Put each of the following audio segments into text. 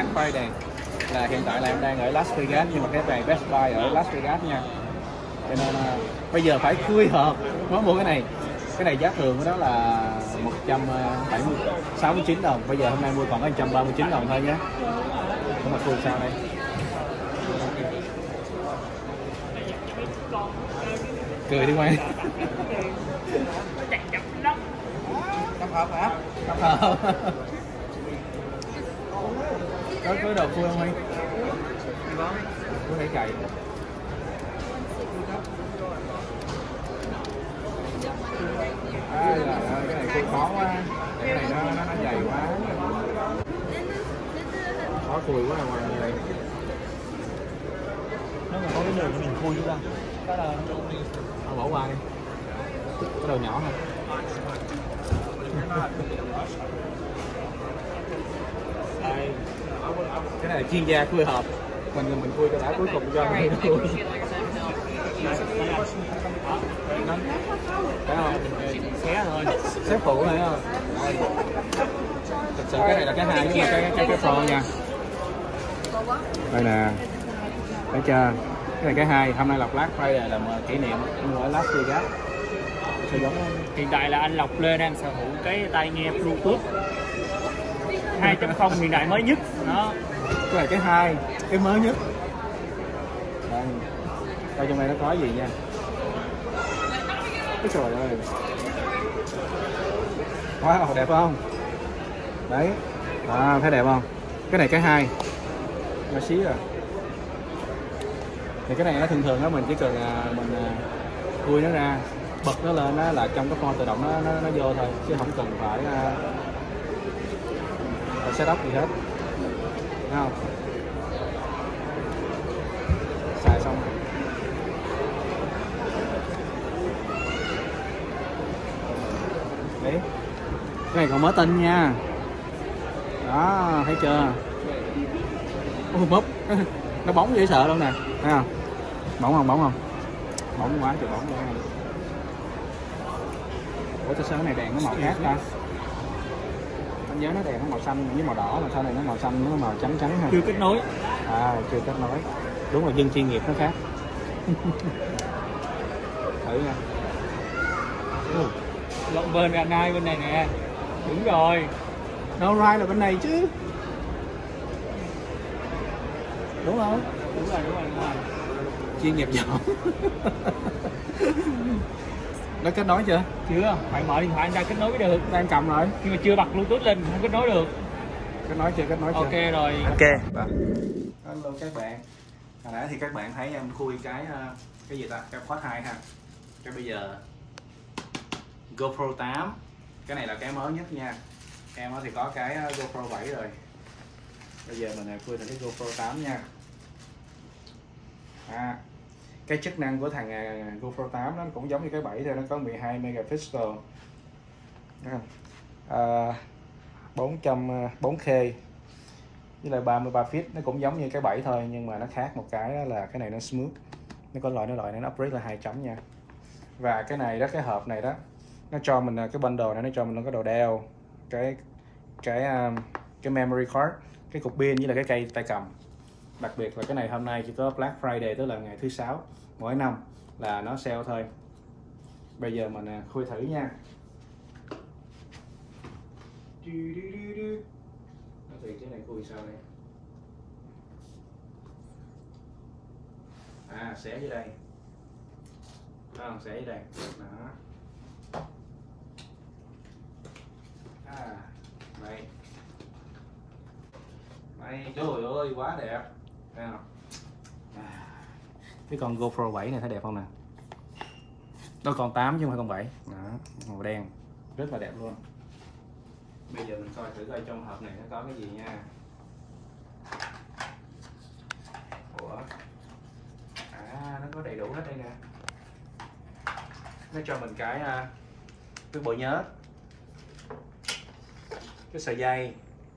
Black Friday. Là hiện tại là em đang ở Las Vegas, nhưng mà cái này Best Buy ở Las Vegas nha. Cho nên bây giờ phải khui hộp mới mua cái này. Cái này giá thường của nó là 169 đồng. Bây giờ hôm nay mua còn có 139 đồng thôi nhé. Không mà khui sao đây? Cười đi quay. Cặp hộp hả? Cặp hộp. Có đồ khui không Huy? Có thể cày. Cái này khui khó quá. Cái này nó dày quá. Khó khui quá ngoài này. Nếu mà có cái đường thì mình khui chứ ra. Thôi bỏ qua đi. Cái đầu nhỏ thôi. Cái này là chuyên gia khui hộp. Mình khui cho đã cuối cùng cho mình khui. Thấy không? Xé thôi. Xếp phụ này không? Thực sự cái này là cái hai, nhưng mà cái pro nha. Đây nè. Thấy chưa? Cái này cái hai. Hôm nay là Black Friday là kỷ niệm ở Las Vegas. Sao giống không? Hiện tại là anh Lộc Lê đang sở hữu cái tai nghe Bluetooth 2.0 hiện đại mới nhất. Đó. Cái này cái hai, cái mới nhất. Đây. Coi trong đây nó có gì nha. Cái trời ơi. Wow, đẹp không? Đấy. Thấy đẹp không? Cái này cái hai. Nhỏ xí rồi. Thì cái này nó thường đó, mình chỉ cần mình khui nó ra, bật nó lên đó là trong cái phone tự động nó vô thôi, chứ không cần phải setup gì hết. Thấy không? Xài xong rồi. Đấy. Cái này còn mới tinh nha. Đó, thấy chưa? Bóp. Nó bóng dễ sợ luôn nè. Thấy không? Bóng không? Bóng quá trời bóng luôn. Ủa sao cái này đèn nó màu khác ta? Anh nhớ nó đèn nó màu xanh với màu đỏ, mà sau này nó màu xanh nó màu trắng ha. Chưa kết nối. Chưa kết nối. Đúng là dân chuyên nghiệp nó khác. Thử nha. Lộn bên gần ai bên này nè. Đúng rồi. No right là bên này chứ. Đúng không? Đúng rồi. Chuyên nghiệp giỏi. Nó kết nối chưa? Chưa, phải mở điện thoại anh ra kết nối mới được. Đang cầm rồi. Nhưng mà chưa bật Bluetooth lên, không kết nối được. Kết nối chưa? Ok rồi. Ok. Hello các bạn. Hồi nãy thì các bạn thấy em khui cái gì ta? Cái Quad 2 ha. Cái bây giờ GoPro 8. Cái này là cái mới nhất nha. Em thì có cái GoPro 7 rồi. Bây giờ mình khui thành cái GoPro 8 nha. Cái chức năng của thằng GoPro 8 nó cũng giống như cái 7 thôi, nó có 12 megapixel. 4K với lại 33 feet, nó cũng giống như cái 7 thôi, nhưng mà nó khác một cái đó là cái này nó smooth. Nó có loại này nó upgrade là 2 chấm nha. Và cái này đó, cái hộp này đó, nó cho mình cái bundle này, nó cho mình cái đồ đeo, cái memory card, cái cục pin với là cái cây tay cầm. Đặc biệt là cái này hôm nay chỉ có Black Friday, tức là ngày thứ Sáu mỗi năm là nó sale thôi. Bây giờ mình khui thử nha. Thì cái này khui sao đây? Xẻ dưới đây. Xẻ dưới đây. Đó. Đây. Đây, trời ơi quá đẹp. Thấy không? Cái con GoPro 7 này thấy đẹp không nè? Nó còn 8 chứ không phải con 7. Đó, màu đen. Rất là đẹp luôn. Bây giờ mình coi thử coi trong hộp này nó có cái gì nha. Ủa? Nó có đầy đủ hết đây nè. Nó cho mình cái bộ nhớ, cái sợi dây.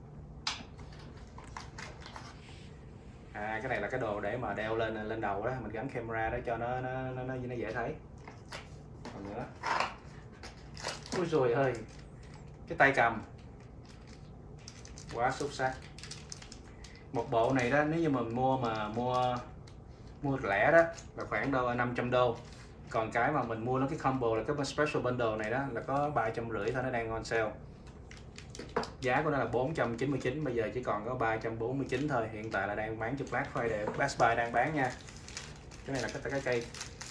Cái này là cái đồ để mà đeo lên đầu đó, mình gắn camera đó cho nó dễ thấy. Còn nữa, ôi rồi ơi, cái tay cầm quá xuất sắc. Một bộ này đó nếu như mình mua lẻ đó là khoảng đâu 500 đô. Còn cái mà mình mua nó cái combo là cái special bundle này đó là có 350 thôi, nó đang on sale. Giá của nó là 499, bây giờ chỉ còn có 349 thôi. Hiện tại là đang bán cho Black Friday, Best Buy đang bán nha. Cái này là cái cây.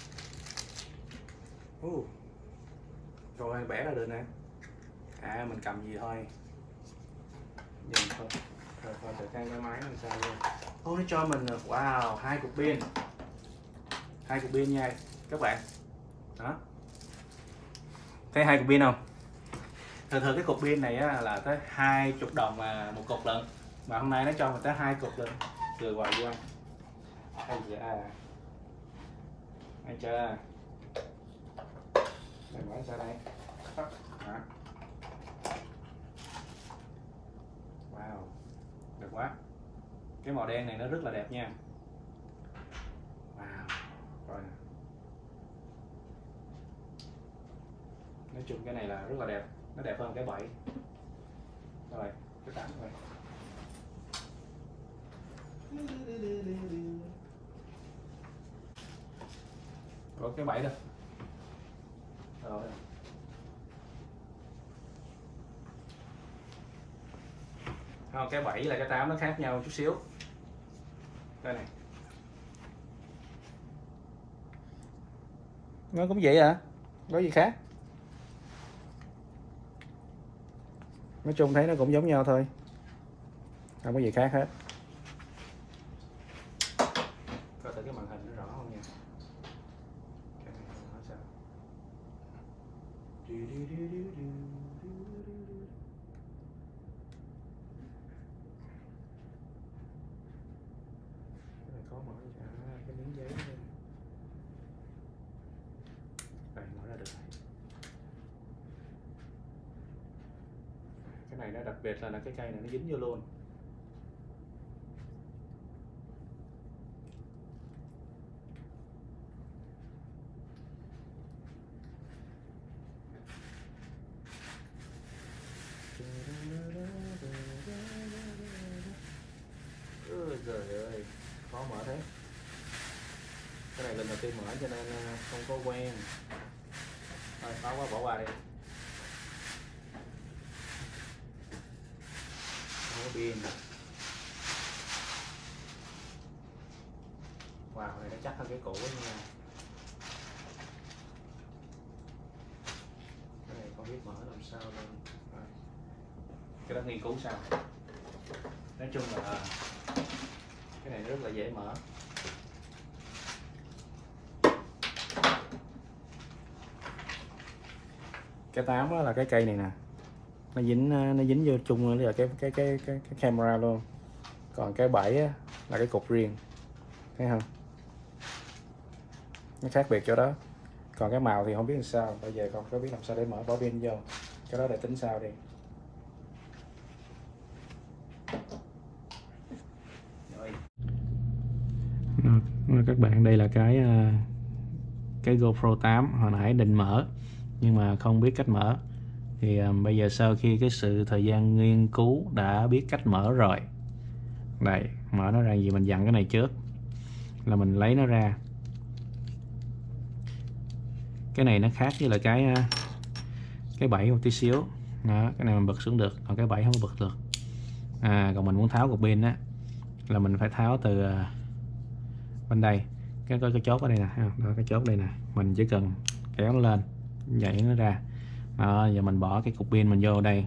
Rồi bẻ ra được nè. À mình cầm gì thôi. Nhìn thôi. Rồi thử cái máy làm sao nha. Nó cho mình wow, 2 cục pin. 2 cục pin nha các bạn. Đó. Thấy 2 cục pin không? Thường cái cục pin này á, là tới 20 đồng mà một cục lận. Mà hôm nay nó cho mình tới 2 cục lận. Cười hoài quá. Hay dạ. Hay chưa? Đây mở ra đây. Đó. Wow. Được quá. Cái màu đen này nó rất là đẹp nha. Wow. Rồi nè. Nói chung cái này là rất là đẹp, nó đẹp hơn cái 7. Rồi, cái 8 rồi. Có cái 7 đâu. Rồi. Không, cái 7 là cái 8 nó khác nhau chút xíu. Đây này. Nó cũng vậy à? Có gì khác? Nói chung thấy nó cũng giống nhau thôi, không có gì khác hết. Coi thử cái màn hình nó rõ không nha. Cái này nó sao? Cái này có mở cái miếng giấy đây. Đây mở ra được. Cái này nó đặc biệt là cái cây này nó dính vô luôn. Trời ơi, khó mở thế. Cái này lần đầu tiên mở cho nên không có quen. Thôi khó quá, bỏ qua đi. Pin. Wow, này nó chắc hơn cái cũ nha. Cái này không biết mở làm sao luôn. Cái đó nghiên cứu sao. Nói chung là cái này rất là dễ mở. Cái 8 là cái cây này nè. Nó dính vô chung là cái camera luôn. Còn cái 7 á, là cái cục riêng, thấy không? Nó khác biệt chỗ đó. Còn cái màu thì không biết làm sao, bây giờ không có biết làm sao để mở bỏ pin vô, cái đó để tính sau đi. Rồi. Các bạn, đây là cái GoPro 8 hồi nãy định mở nhưng mà không biết cách mở. Thì bây giờ sau khi cái sự thời gian nghiên cứu đã biết cách mở rồi. Đây, mở nó ra gì, mình dặn cái này trước là mình lấy nó ra. Cái này nó khác với là cái 7 một tí xíu. Đó, cái này mình bật xuống được, còn cái 7 không có bật được. Còn mình muốn tháo cục pin á là mình phải tháo từ bên đây. Cái chốt ở đây nè, đó, cái chốt đây nè, mình chỉ cần kéo nó lên, nhảy nó ra. Đó, giờ mình bỏ cái cục pin mình vô đây.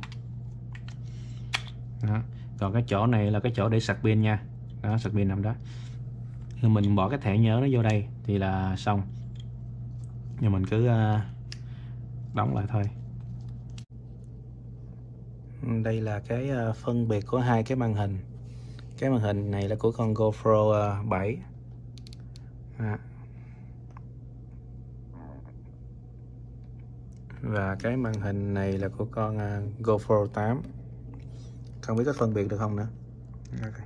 Đó. Còn cái chỗ này là cái chỗ để sạc pin nha. Đó, sạc pin nằm đó. Thì mình bỏ cái thẻ nhớ nó vô đây thì là xong. Nhưng mình cứ đóng lại thôi. Đây là cái phân biệt của hai cái màn hình. Cái màn hình này là của con GoPro 7. Và cái màn hình này là của con GoPro 8. Không biết có phân biệt được không nữa. Okay.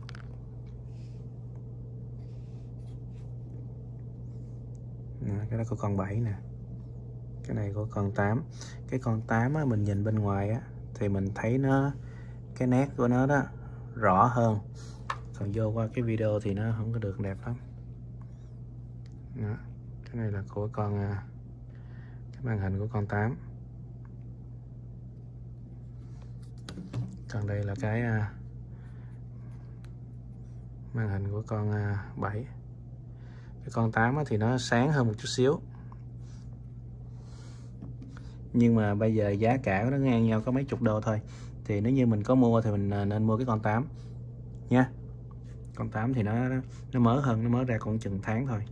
Cái đó của con 7 nè. Cái này của con 8. Cái con 8 á, mình nhìn bên ngoài á thì mình thấy nó, cái nét của nó đó rõ hơn. còn vô qua cái video thì nó không có được đẹp lắm. Đó. Cái này là của con cái màn hình của con 8. Còn đây là cái màn hình của con 7. Cái con 8 thì nó sáng hơn một chút xíu, nhưng mà bây giờ giá cả nó ngang nhau có mấy chục đô thôi, thì nếu như mình có mua thì mình nên mua cái con 8 nha. Con 8 thì nó mới hơn, nó mới ra còn chừng tháng thôi.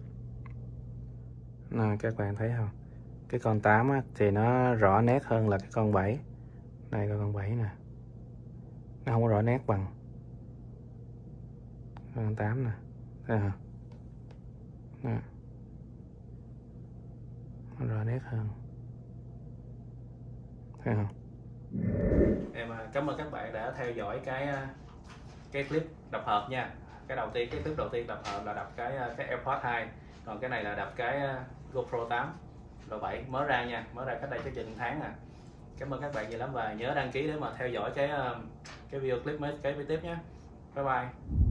Các bạn thấy không, cái con 8 thì nó rõ nét hơn là cái con 7. Đây con 7 nè, nó không có rõ nét bằng con 8 nè. Thấy không? Đó. Nó rõ nét hơn. Thấy không? Em cảm ơn các bạn đã theo dõi cái clip đập hộp nha. Cái clip đầu tiên đập hộp là đập cái AirPods 2, còn cái này là đập cái GoPro 8 Pro 7 mới ra nha, mới ra cách đây chừng tháng nè. Cảm ơn các bạn nhiều lắm và nhớ đăng ký để mà theo dõi cái video clip mới kế tiếp nhé. Bye bye.